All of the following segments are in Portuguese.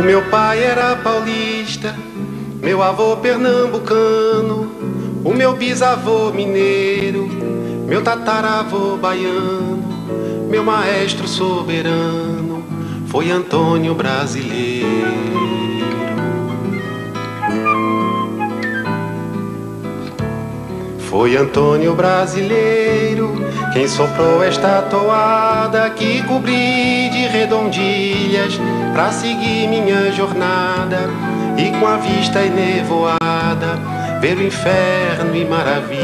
O meu pai era paulista, meu avô pernambucano, o meu bisavô mineiro, meu tataravô baiano, meu maestro soberano foi Antônio Brasileiro. Foi Antônio Brasileiro quem soprou esta toada que cobri de redondilhas pra seguir minha jornada e com a vista enevoada ver o inferno e maravilhas.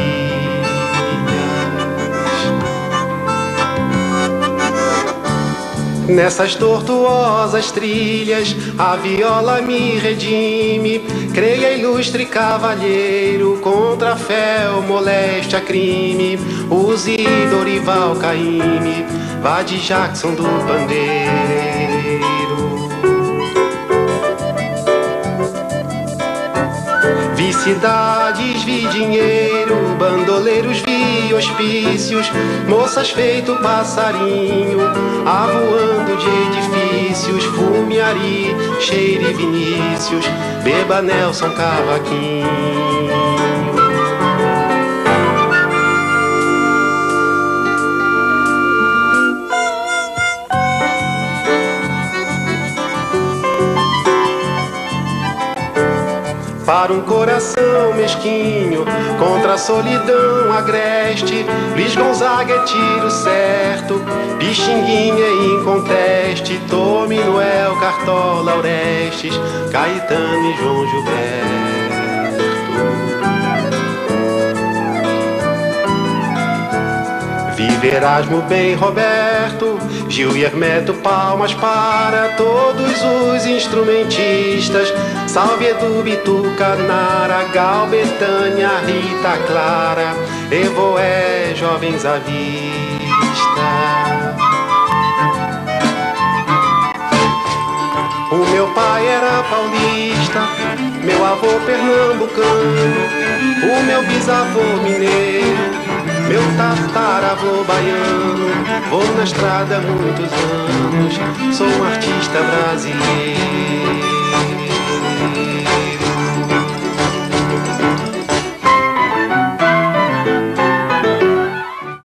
Nessas tortuosas trilhas a viola me redime. Creia, ilustre cavalheiro, contra a fé, moléstia, crime. Use Dorival Caymmi, vá de Jackson do Pandeiro. Vi cidades, vi dinheiro, bandoleiros, vi hospícios, moças feito passarinho, avoando de edifícios, Fumiari, Cheire Vinícius, beba Nelson Cavaquinho. Para um coração mesquinho, contra a solidão agreste, Luiz Gonzaga é tiro certo, Pixinguinha é inconteste, Tome Noel, Cartola, Orestes, Caetano e João Gilberto. Vive Erasmo bem Roberto, Gil e Hermeto, palmas para todos os instrumentistas. Salve Edu, Bituca, Nara, Gal, Betânia, Rita Clara, Evoé, jovens à vista. O meu pai era paulista, meu avô pernambucano, o meu bisavô mineiro, meu tataravô baiano. Vou na estrada há muitos anos, sou um artista brasileiro.